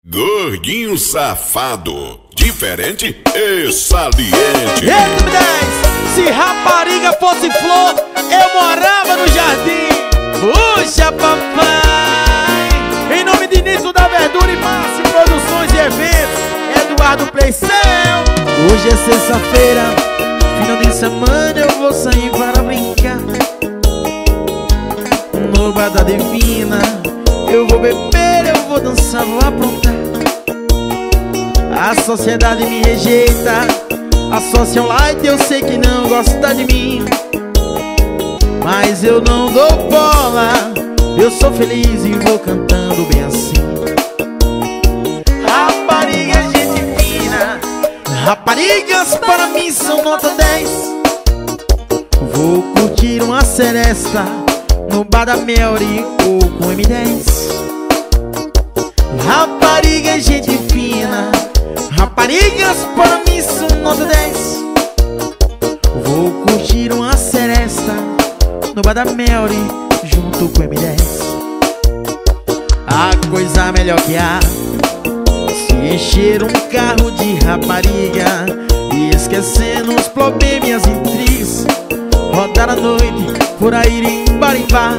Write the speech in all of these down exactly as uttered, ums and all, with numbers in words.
Gordinho safado, diferente e saliente. Ei, tu me dez, se rapariga fosse flor, eu morava no jardim. Puxa, papai. Em nome de Nisso da Verdura e Márcio Produções e Eventos, Eduardo Playcel. Hoje é sexta-feira, final de semana, eu vou sair para brincar. No bar da Divina, eu vou beber, eu vou dançar, vou aprontar. A sociedade me rejeita, a socialite eu sei que não gosta de mim, mas eu não dou bola, eu sou feliz e vou cantando bem assim. Rapariga, gente fina, raparigas para mim são nota dez. Vou curtir uma seresta no bar da Melry ou com M dez. Rapariga, gente fina, raparigas para mim são nota dez. Vou curtir uma seresta no bar da Melry junto com M dez. A coisa melhor que há, se encher um carro de rapariga e esquecendo os problemas e intrigas, rodar a noite por aí em bar em bar.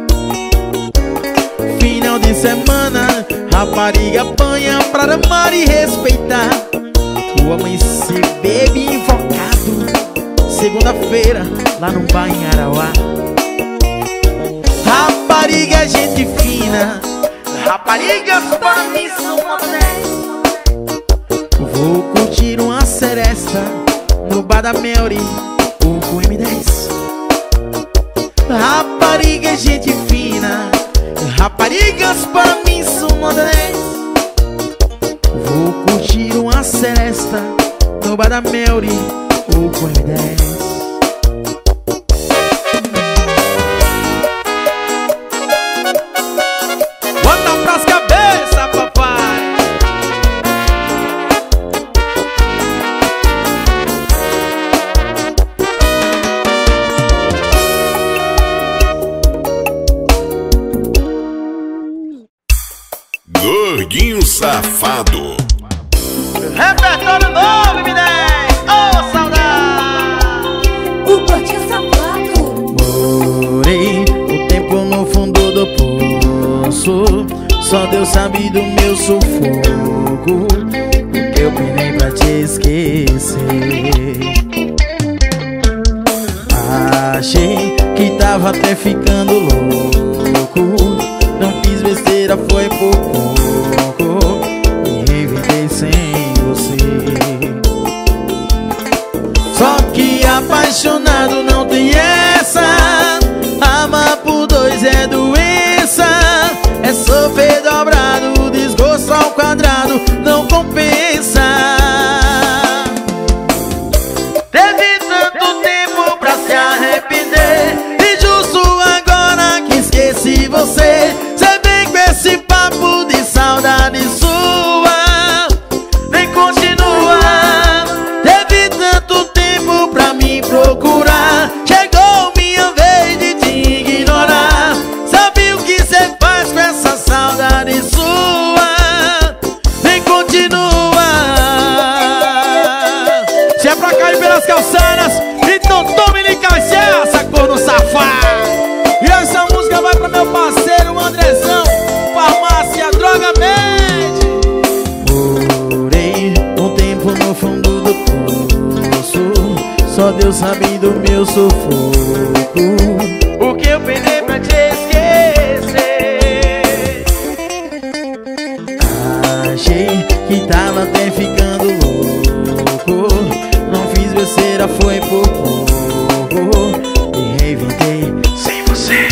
Final de semana, rapariga apanha pra amar e respeitar. O amanhecer bebe invocado, segunda-feira lá no bar em Arauá. Rapariga, gente fina, raparigas para mim são nota dez. Vou curtir uma seresta no bar da Melry ou com M dez. Rapariga, gente fina, raparigas para mim são nota dez. Vou curtir uma seresta no bar da Melry ou com M dez. Bota pras cabeças, papai. Gordinho safado. Repertório novo, M dez. Oh, saudade. O Gordinho Safado. Morei o tempo no fundo do poço, só Deus sabe do meu sufoco, o que eu penei pra te esquecer. Achei que tava até ficando louco, não fiz besteira, foi por pouco, me evitei sem você. Só que apaixonado não tem essa, amar por dois é doença, é sofrer dobrado, desgosto ao quadrado, não compensa. Teve tanto tempo pra se arrepender, e justo agora que esqueci você, cê vem com esse papo de saudade sua, vem continua. Teve tanto tempo pra me procurar, chegou minha vez de te ignorar. Sabe o que cê faz com essa saudade sua, vem continua. Se é pra cair pelas calçadas, então tome-lhe cachaça, corno safado. E essa música vai pra meu parceiro Andrezão, Farmácia Droga Mente. Morei um tempo no fundo do poço, só Deus sabe do meu sufoco, o que eu penei pra te esquecer. Achei que tava até ficando louco, não fiz besteira, foi por pouco, me reinventei sem você.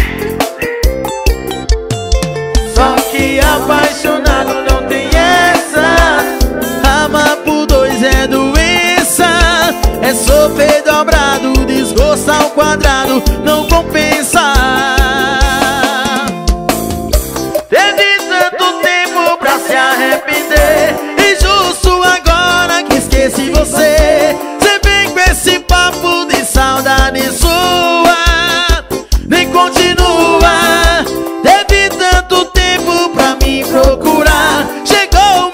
Só que apaixonado não tem essa, amar por dois é doença, é sofrer dobrado, desgosto ao quadrado, não compensa. Teve tanto tempo pra se arrepender, e justo agora que esqueci você, cê vem com esse papo de saudade sua, nem continua. Teve tanto tempo pra me procurar, chegou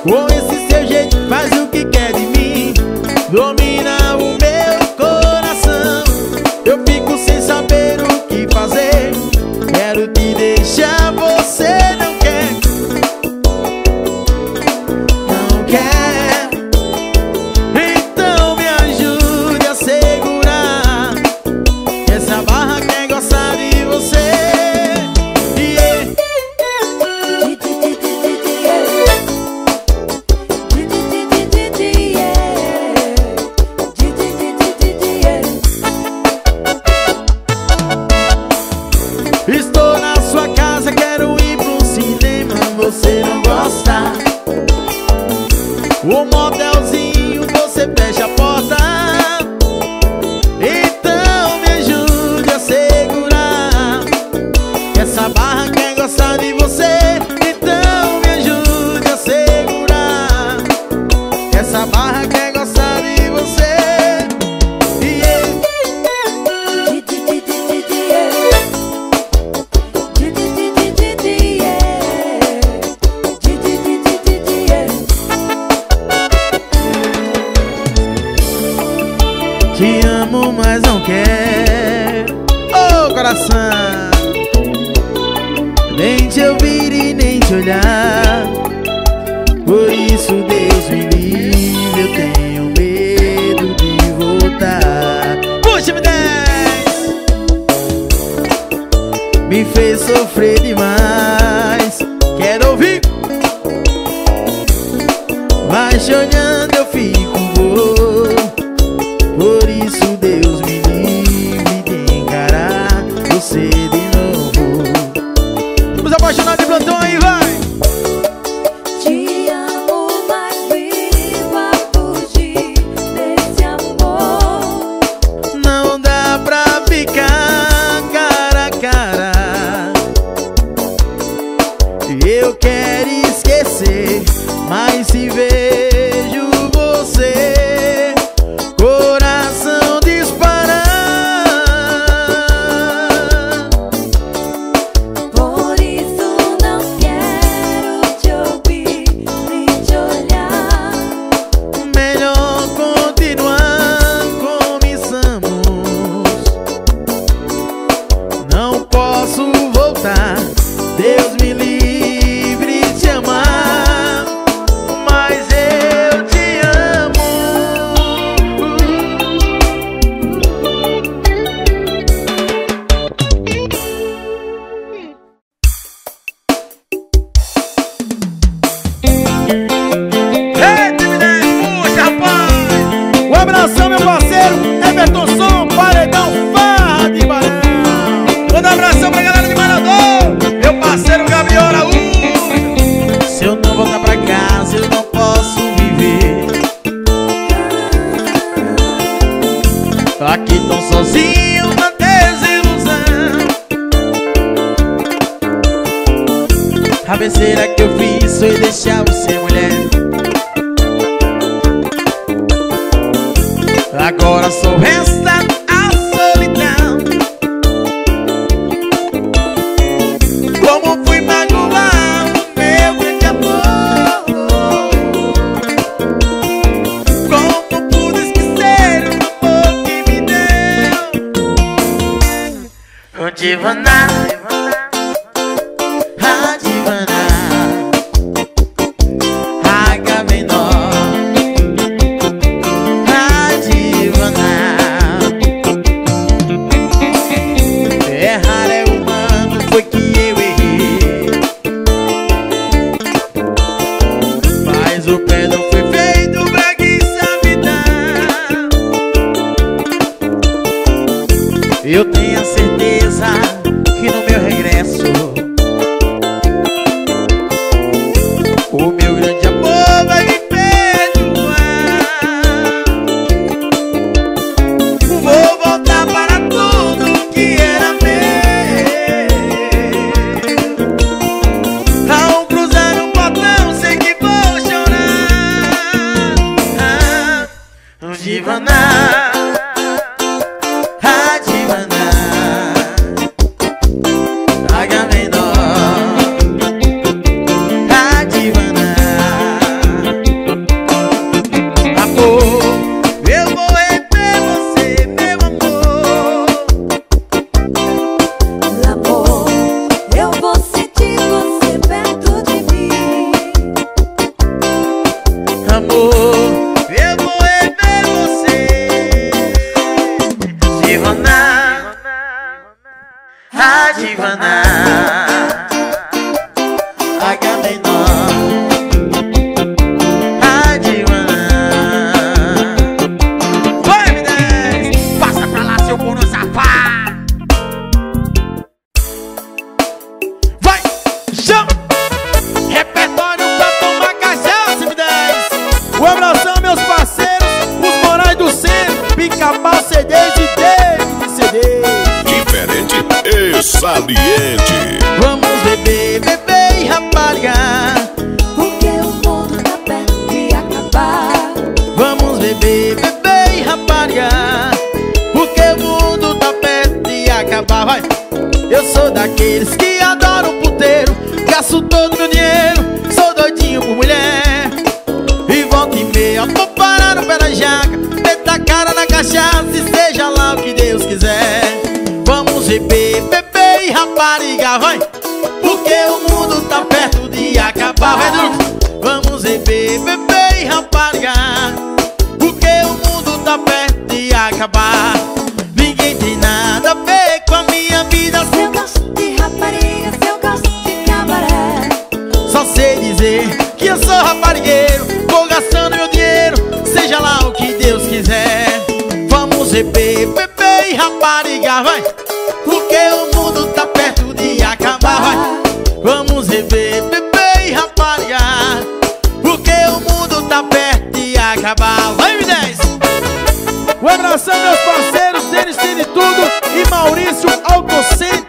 Com esse seu jeito faz o que quer de mim, domina o meu coração. Eu fico sem saber o que fazer. Quero te deixar, você não quer. Não quer. Então me ajude a segurar essa barra quer gostar de você. Estou na sua casa, quero ir pro cinema, você não gosta. O motelzinho, você fecha a porta. Então me ajude a segurar essa barra quer gostar de você. Então me ajude a segurar essa barra quer gostar de você. Te amo, mas não quero. Oh, coração, nem te ouvir e nem te olhar. Por isso, Deus me livre, eu tenho medo de voltar. Puxa, me desce. Me fez sofrer demais. Quero ouvir, mas te olhando eu fico boa. Por isso Deus me livre de encarar você de novo. Vamos apaixonar de plantão aí, vai! Te amo, mas vivo a fugir desse amor. Não dá pra ficar cara a cara. Eu quero esquecer, mas se vejo você, coração disparar. Por isso não quero te ouvir nem te olhar. Melhor continuar como estamos. Não posso voltar. Deus me livre de te amar, mas eu te amo. Puxa, rapaz! Um abração, meu parceiro Everton Som, Paredão Farra de Barão. Manda um abração pra galera de Marador, meu parceiro Gabriel Araújo. Se eu não voltar pra casa, eu não posso viver. Tô aqui tão sozinho na desilusão. A besteira que eu fiz foi deixar você mulher. Agora só resta a solidão. Como fui magoar o meu grande amor. Como pude esquecer o amor que me deu. Divana, a divana, H menor. Errar é humano, foi que eu errei, mas o perdão foi feito pra quem sabe dar. Eu tenho a certeza que no meu regresso o meu grande amor vai me perdoar. Vou voltar para tudo que era meu. Ao cruzar o portão sei que vou chorar. Ah, Divana, a divana, H menor, a divana. beber, beber e rapariga, porque o mundo tá perto de acabar, vai. Eu sou daqueles que adoram puteiro, gasto todo meu dinheiro, sou doidinho por mulher. E volta e meia, vou parar no pé da jaca, meto a cara na cachaça e seja lá o que Deus quiser. Vamos beber, beber e rapariga, vai, porque o mundo tá perto de acabar, vai, Dudu. Vamos beber, beber e rapariga, porque o mundo tá perto de acabar. Ninguém tem nada a ver com a minha vida. Se eu gosto de rapariga, se eu gosto de cabaré, Só sei dizer que eu sou raparigueiro, vou gastando meu dinheiro, seja lá o que Deus quiser. Vamos beber, beber e rapariga, vai, porque o mundo tá perto de acabar, vai. Vamos beber, beber e rapariga, porque o mundo tá perto de acabar. Vai, me dez! Um abração, meus parceiros, Denis tem de tudo e Maurício Autocenter.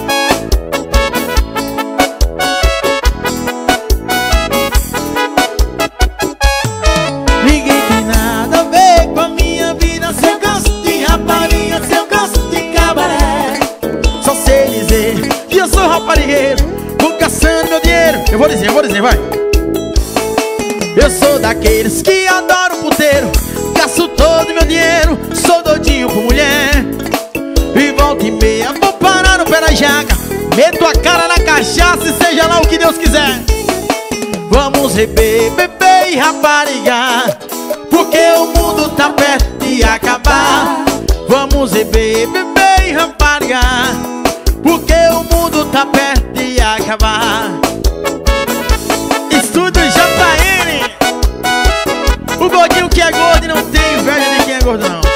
Ninguém tem nada a ver com a minha vida. Se eu gosto de rapariga, se eu gosto de cabaré, só sei dizer que eu sou raparigueiro, vou caçando meu dinheiro. Eu vou dizer, eu vou dizer, vai. Eu sou daqueles que adoram puteiro, gasto todo meu dinheiro, sou doidinho por mulher. E volta e meia, vou parar no pé da jaca, meto a cara na cachaça e seja lá o que Deus quiser. Vamos beber, beber e rapariga, porque o mundo tá perto de acabar. Vamos beber, beber e rapariga, porque o mundo tá perto de acabar. Estúdio J N, o gordinho que é gordo e não tem inveja de quem é gordo não.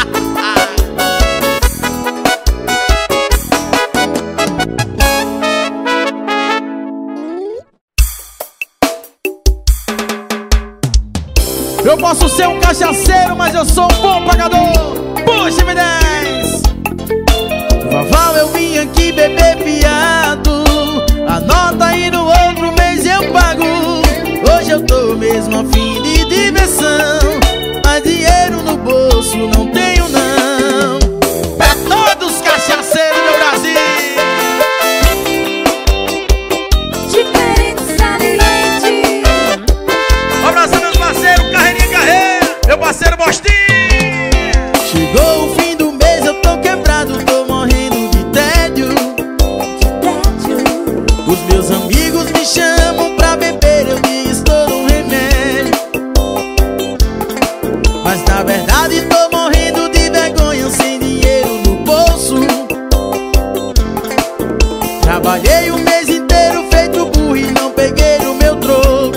Eu posso ser um cachaceiro, mas eu sou um bom pagador. Puxa, me dez! Vaval, eu vim aqui beber fiado, anota aí no outro mês eu pago. Hoje eu tô mesmo a fim de diversão, mas dinheiro no bolso não tenho não. Pra todos os cachaceiros do Brasil. diferente, saliente. Um abração, meus parceiros, carreirinha, carreira, meu parceiro Bostinho. Chegou o fim do mês, eu tô quebrado, tô morrendo de tédio. Tédio. Os meus amigos me chamam pra beber, eu digo tô no remédio, mas na verdade tô morrendo de vergonha, sem dinheiro no bolso. Trabalhei o mês inteiro feito burro e não peguei o meu troco.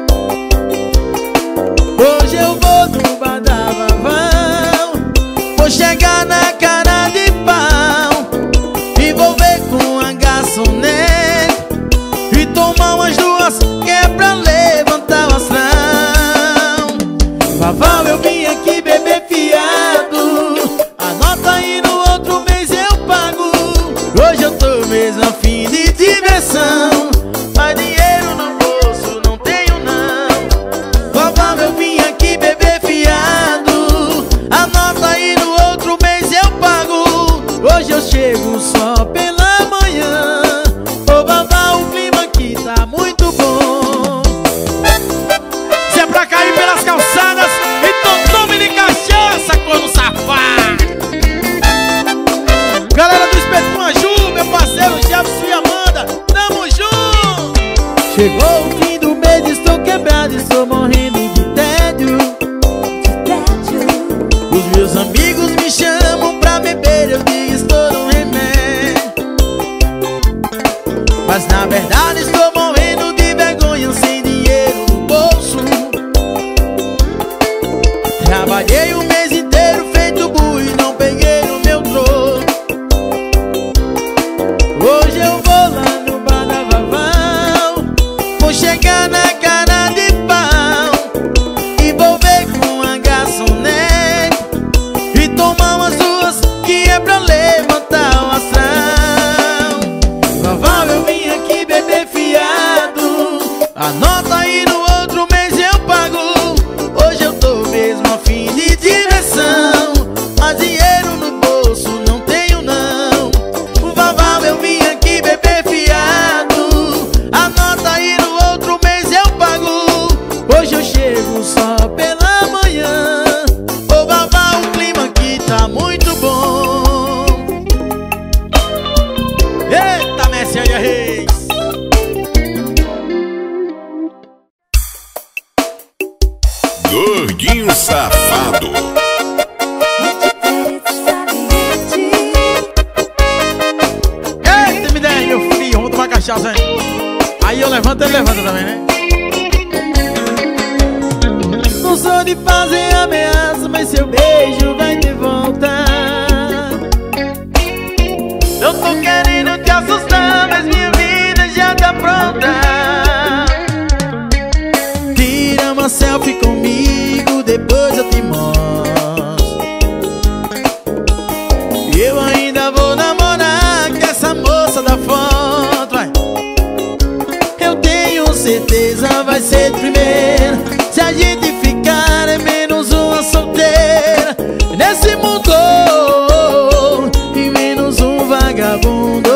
Hoje eu vou no bar da Vavão, vou chegar na cara de pau e vou ver com a garçonete e tomar umas duas que é pra levantar o astral. Vavão, eu vim aqui beber fiado, anota aí no outro mês eu pago. Hoje eu tô mesmo a fim de diversão, mas dinheiro no bolso não tenho não. Vavão, eu vim aqui beber fiado, anota aí no outro mês eu pago. Hoje eu chego só pela manhã. Ô Vavá, o clima aqui tá muito bom. Se é pra cair pelas calçadas, então tome de cachaça, corno safado. Galera do Espeto Anju, meu parceiro Jefferson e Amanda, tamo junto. Chegou o fim do mês, estou quebrado, estou morrendo de tédio. Tédio. Os meus amigos me chamam pra beber, eu digo estou no remédio, mas na verdade estou morrendo de vergonha, sem dinheiro no bolso. Trabalhei o mês inteiro feito burro e não peguei o meu troco. Hoje eu vou lá no bar da Vavão, vou chegar na cara de pau e vou ver com a garçonete e tomar umas duas que é pra levantar o astral. Vavão, eu vim aqui beber de diversão, mas dinheiro no bolso não tenho não. O Vaval eu vim aqui beber fiado, anota aí no outro mês eu pago. Hoje eu chego só pela manhã. Ô Vaval, o clima aqui tá muito bom. Eita, Messias Reis. Gordinho Safado. Eita, me der, meu filho, vamos tomar cachaça, hein? Aí eu levanto, ele levanta também, né? Não sou de fazer ameaça, mas seu beijo vai de volta. Não tô querendo te assustar, mas minha vida já tá pronta. Tira uma selfie comigo, depois eu te mostro. Eu ainda vou namorar com essa moça da foto, vai. Eu tenho certeza vai ser de primeira. Se a gente ficar é menos uma solteira nesse mundo, e menos um vagabundo.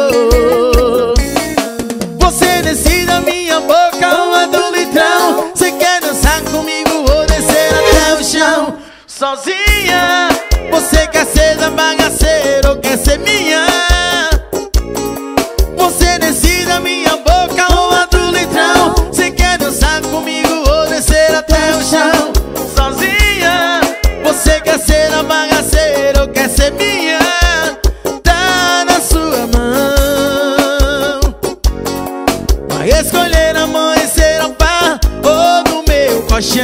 Você desce da minha boca uma do litrão. Você quer dançar comigo ou descer até o chão? Sozinha, você quer ser da bagaceira ou quer ser minha? Você desce da minha boca uma do litrão. Você quer dançar comigo ou descer até o chão? Sozinha, você quer ser da bagaceira ou quer ser minha? Tá na sua mão. Vai escolher amanhecer ao par ou no meu colchão.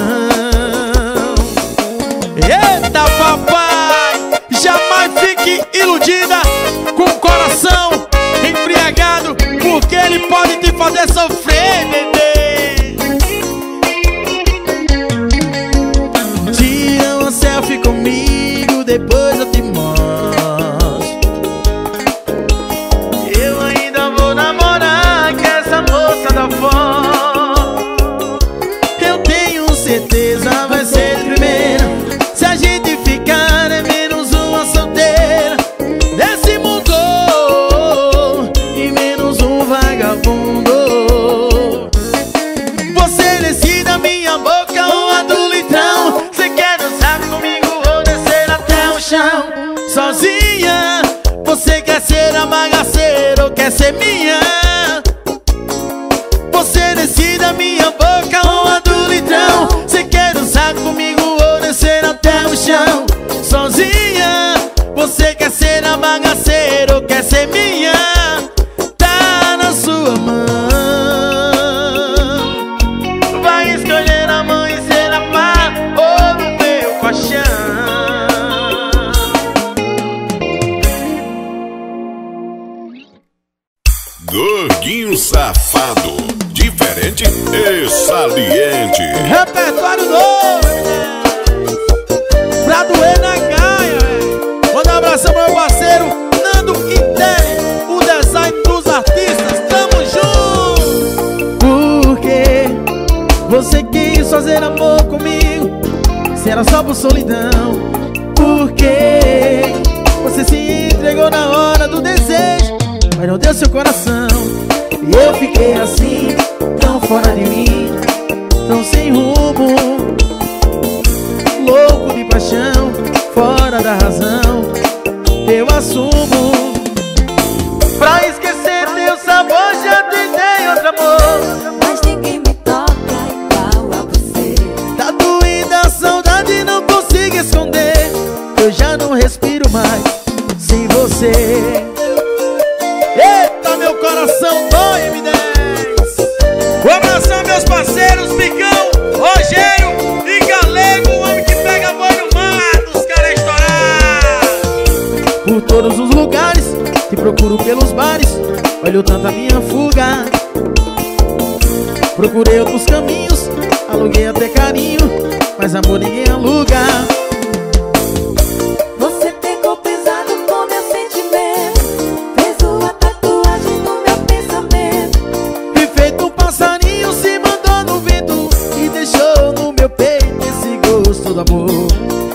Eita, papai, jamais fique iludida com o coração embriagado, porque ele pode te fazer sofrer, bebê. Tira uma selfie comigo, depois eu te mostro. Eu ainda vou namorar com essa moça da foto. Eu tenho certeza vai ser de primeira. Se a gente ficar é menos uma solteira nesse mundo, e menos um vagabundo. Você desce da minha boca uma do litrão. Você quer dançar comigo ou descer até o chão? Sozinha, você quer ser a bagaceira ou quer ser minha? Você desce da minha boca uma do litrão. Você quer dançar comigo ou descer até o chão? Sozinha, você quer ser a bagaceira ou quer ser minha? Tá na sua mão. Vai escolher amanhecer a par ou no meu colchão. Gordinho Safado. Diferente e saliente. Repertório novo, pra doer na gaia, véi. Manda um abração pro meu parceiro Nando Quintele, o design dos artistas. Tamo junto. Porque você quis fazer amor comigo, se era só por solidão. Porque você se entregou na hora do desejo, mas não deu seu coração. E eu fiquei assim, tão fora de mim, tão sem rumo, louco de paixão, fora da razão. Eu assumo. Pra esquecer teu sabor já te dei outro amor, Mas ninguém me toca igual a você. tá doída a saudade, não consigo esconder. Eu já não respiro mais sem você. Eita, meu coração dói, M dez. Um abração, meus parceiros Bicão, Rogério e Galego, o homem que pega boi no mar dos caras estourar. Por todos os lugares, te procuro pelos bares, olho tanto a minha fuga. Procurei outros caminhos, aluguei até carinho, mas amor ninguém aluga. Você pegou pesado com meu sentimento, fez uma tatuagem no meu pensamento. E feito um passarinho se mandou no vento e deixou no meu peito esse gosto do amor.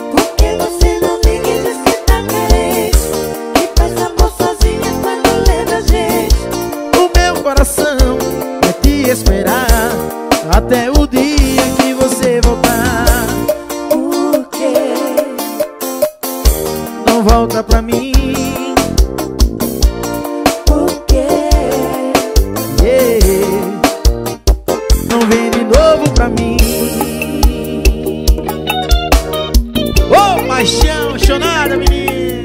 vem de novo pra mim. Ô, paixão, chonada, menino.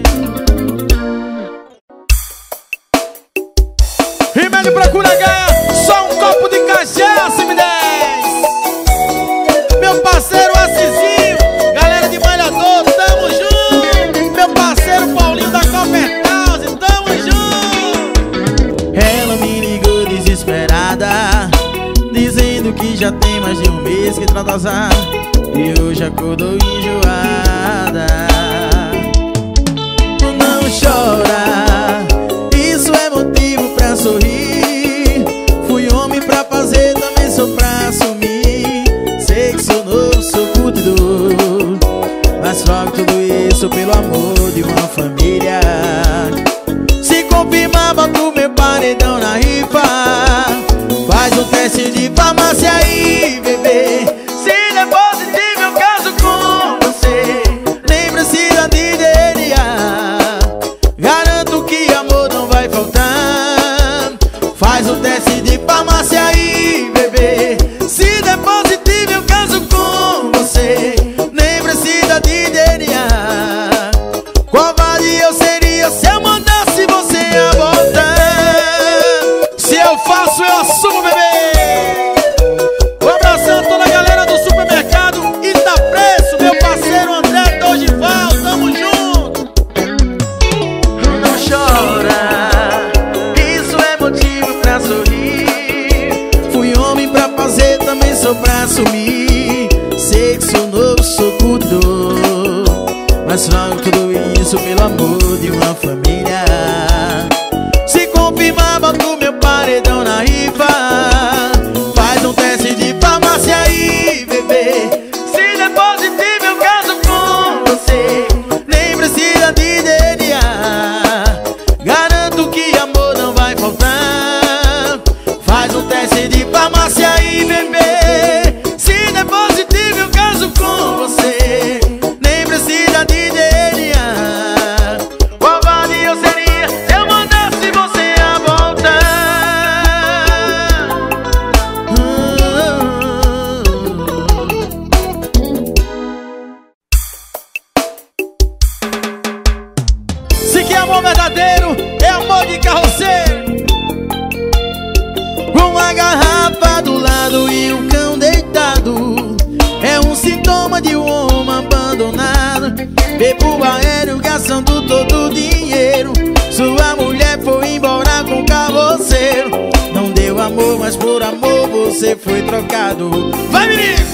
Remédio pra cura ganha, só um copo de cachaça, me dez. Meu parceiro Assisinho, galera de Malhador, tamo junto. Meu parceiro Paulinho da Copperhouse, tamo junto. Ela me ligou desesperada, dizendo que já tem mais de um mês que tá atrasada e hoje acordou enjoada. Não chora, isso é motivo pra sorrir. Fui homem pra fazer, também sou pra assumir. Sei que sou novo, sou curtidor, mas troco tudo isso pelo amor de uma família. Se confirmar, boto meu paredão na rifa. Faz um teste de farmácia aí, bebê. Se der positivo eu caso com você, nem precisa de D N A. Garanto que amor não vai faltar. Faz um teste de farmácia aí, bebê. Se der positivo eu caso com você, nem precisa de D N A. Covarde eu seria se eu mandasse você a voltar. Se eu faço, eu assumo, bebê. Um abração a toda a galera do supermercado Itapreço, meu parceiro André Dorival, tamo junto. Não chora, isso é motivo pra sorrir. Fui homem pra fazer, também sou pra assumir. Sei que sou novo, sou curtidor, mas trago tudo isso pelo amor de uma família. Se confirmar, boto meu paredão na rifa. Faz um teste de farmácia aí, bebê. Se der positivo eu caso com você, nem precisa de D N A. Garanto que amor não vai faltar. Faz um teste de farmácia aí, bebê. Se der positivo eu caso com você, nem precisa de D N A. Covarde eu seria se eu mandasse você a voltar. Se que amor verdadeiro é amor de carroceiro. Com a garrafa do lado e o cão deitado, é um sintoma de um homem abandonado. Bebo aéreo gastando todo o dinheiro. Sua mulher foi embora com o carroceiro. Não deu amor, mas por amor você foi trocado. Vai, menino!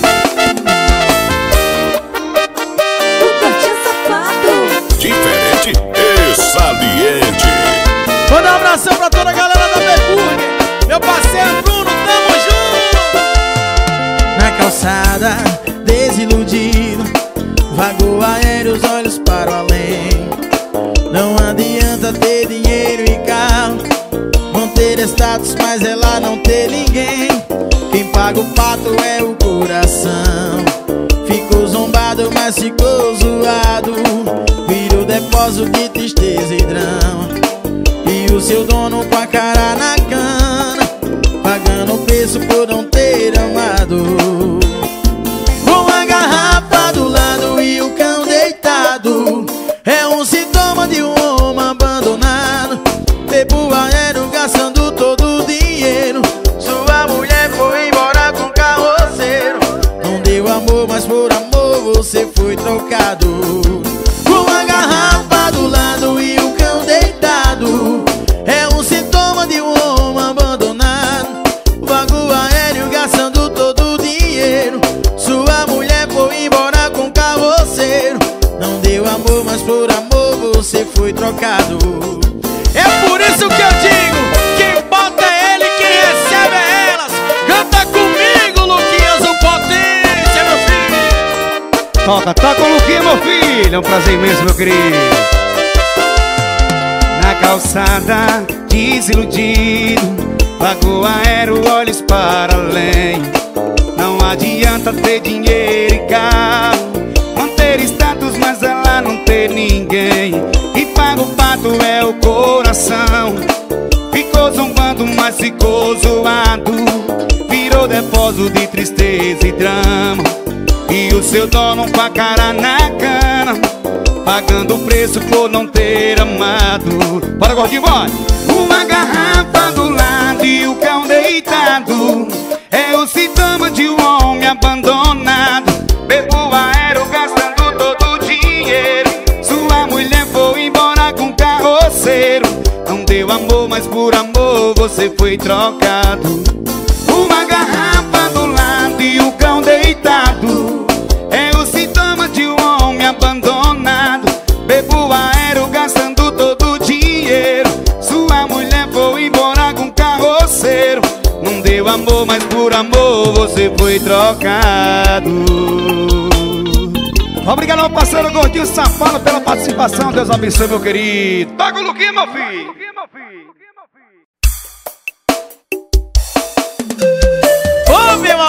O Curtinho Safado. Diferente e saliente. Manda um abração pra toda a galera da Mercúrio. Meu parceiro Bruno, tamo junto. Na calçada, desiludido, vagou aéreo, os olhos para o além. Não adianta ter dinheiro e carro, manter status, mas ela não ter ninguém. Quem paga o pato é o coração. Ficou zombado, mas ficou zoado. Virou depósito de tristeza e drama. E o seu dono com a cara na cana, pagando o preço por não ter amado. Com a garrafa do lado e o cão deitado, é um sintoma de um homem abandonado. Bebo aéreo gastando todo o dinheiro. Sua mulher foi embora com o carroceiro. Não deu amor, mas por amor você foi trocado. Com a garrafa do lado e o cão deitado, é um sintoma de um homem abandonado. Vago aéreo gastando todo o dinheiro. Sua mulher foi embora com o carroceiro. Não deu amor, mas por amor você foi trocado. É por isso que eu digo: quem bota é ele, quem recebe é elas. Canta comigo, Luquinhas, o Potência, meu filho. Toca, toca o Luquinha, meu filho. É um prazer imenso, meu querido. Na calçada, desiludido, vagou aéreo, olhos para além. Não adianta ter dinheiro e carro, manter status, mas ela não ter ninguém. Quem paga o pato é o coração. Ficou zombando, mas ficou zoado. Virou depósito de tristeza e drama, e o seu dono com a cara na cana, pagando o preço por não ter amado. Bora, gordinho, bora! Uma garrafa do lado e o cão deitado é o sintoma de um homem abandonado. Bebo aero gastando todo o dinheiro, sua mulher foi embora com o carroceiro. Não deu amor, mas por amor você foi trocado. Uma garrafa do lado e o cão deitado é o sintoma de um homem abandonado. Bebo aero gastando todo o dinheiro, sua mulher foi embora com o carroceiro. Não deu amor, mas por amor você foi trocado. Obrigado ao parceiro Gordinho Safado pela participação. Deus abençoe, meu querido. Toca o Luquinha, meu filho. Ô, meu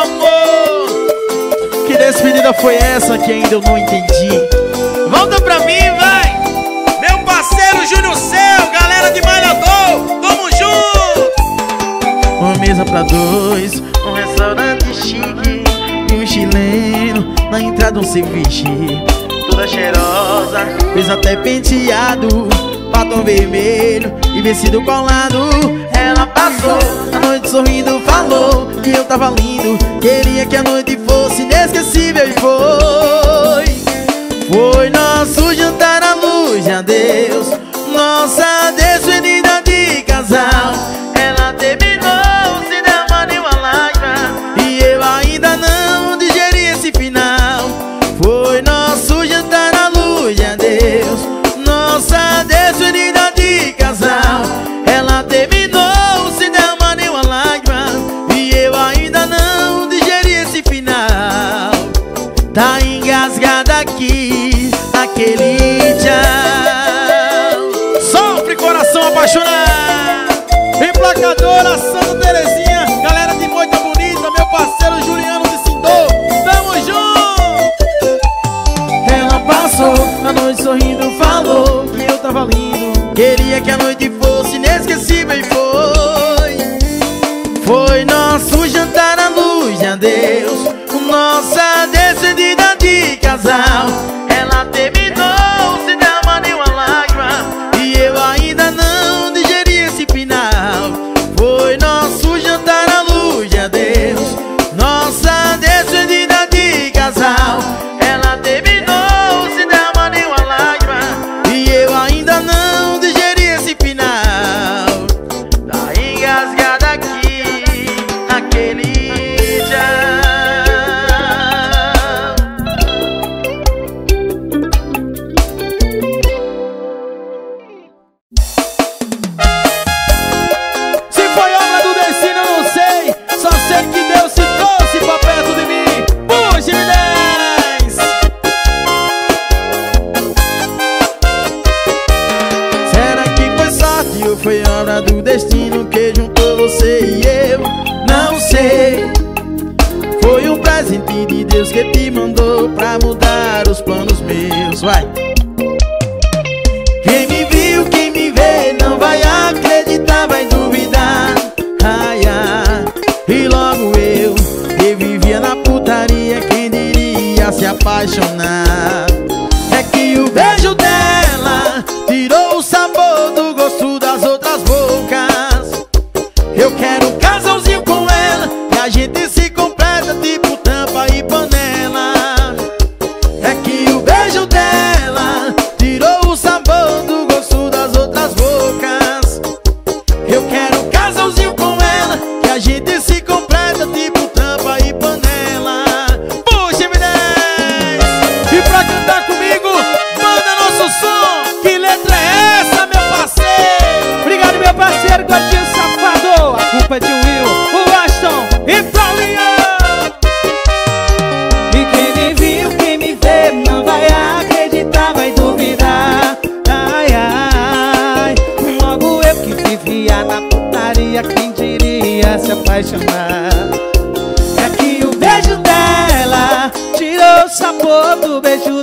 amor, que despedida foi essa que ainda eu não entendi? Volta pra mim, vai! Meu parceiro Júnior Céu, galera de Malhador, tamo junto! Uma mesa pra dois, um restaurante chique e um chileno na entrada um ceviche. Toda cheirosa, fez até penteado, batom vermelho e vestido colado. Ela passou a noite sorrindo, falou que eu tava lindo, queria que a noite fosse inesquecível e foi. Foi nosso jantar à luz de adeus, nossa despedida de casal. Ela terminou sem derramar nenhuma lágrima e eu ainda não digeri esse final. Foi nosso jantar à luz de adeus, nossa despedida de casal. Ela terminou sem derramar nenhuma lágrima e eu ainda não digeri esse final. Tá engasgada aqui, aquele tchau. Sofre, coração apaixonado. Emplacadora Santa Terezinha, galera de Moita Bonita, meu parceiro Juliano de Sindô, tamo junto. Ela passou a noite sorrindo, falou que eu tava lindo, queria que a noite fosse inesquecível e foi. Foi nosso jantar à luz de adeus, nossa despedida de casal. Ela terminou sem derramar nenhuma lágrima e eu ainda não digeri esse final. Foi nosso jantar à luz de adeus, nossa despedida de casal. Ela terminou sem derramar nenhuma lágrima e eu ainda não digeri esse final. Tá engasgada aqui, aquele tchau. Se foi obra do destino eu não sei, só sei que Deus se trouxe pra perto de mim. Puxa-me dez. Será que foi sorte ou foi obra do destino que juntou você e eu? Não sei. Foi um presente de Deus que te mandou pra mudar os planos meus. Vai! Quem me viu, quem me vê, não vai acreditar, vai duvidar. Ai, ai. E logo eu, que vivia na putaria, quem diria se apaixonar? É que o beijo dela tirou o sabor do gosto das outras bocas. Eu quero um casalzinho com ela e a gente se completa tipo tampa e panela. É que o beijo dela tirou o sabor do gosto das outras bocas. Eu quero um casalzinho com ela e a gente se completa tipo tampa e panela. Puxa, M dez. E pra cantar comigo, manda nosso som. Que letra é essa, meu parceiro? Obrigado, meu parceiro Gordinho Safado. A culpa é de Will, o Aston e Paulinho. E quem me viu, quem me vê, não vai acreditar, vai duvidar. Ai, ai. Logo eu que vivia na putaria, quem diria se apaixonar? É que o beijo dela tirou o sabor do beijo